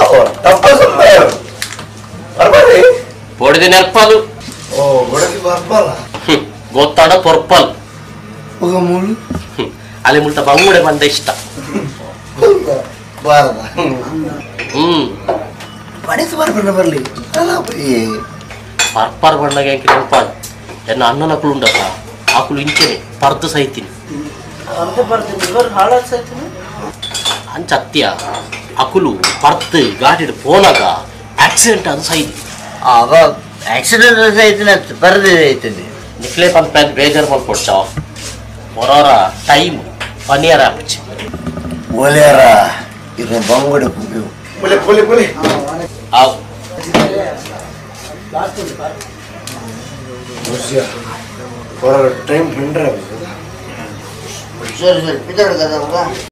పొడిది నెర్పాలు గొత్తాడ పొర్పాలు ಅಲ್ಲಿ ಮುಲ್ತ ಬಂಗುಡೆ ಬಂದ ಇಷ್ಟ ಬರ್ಲಿ ಪರ್ಪರ್ ಬಣ್ಣಗೆ ನೆನಪಾಡು ಎನ್ನ ಅಣ್ಣನ ಅಕ್ಕಳು ಉಂಡಪ್ಪ ಆಕಳು ಇಂಚೆನೆ ಪರ್ದು ಸೈತೀನಿ ಅಂಚ ಅತ್ಯ ಅಕುಲು ಪರ್ದು ಗಾಡಿ ಪೋನಾಗ ಆಕ್ಸಿಡೆಂಟ್ ಅದು ಸೈತಿ ಆಕ್ಸಿಡೆಂಟ್ ಸೈತಿನ ಪರ್ದು ಐತದೆ ನಿಕ್ಲೆ ಪಂಪ ಬೇಜಾರು ಮಾಡ್ಕೊಡ್ಸ ಹೊರರ ಟೈಮ್ ಪನಿಯರ ಆಪಚ್ಚಿ ಒಲೆಯರ ಇದು ಬಂಗುಡೆ ಆವು ಟೈಮ್ ಸರಿ ಸರಿ ಪಿತಾಡ್ ಕದ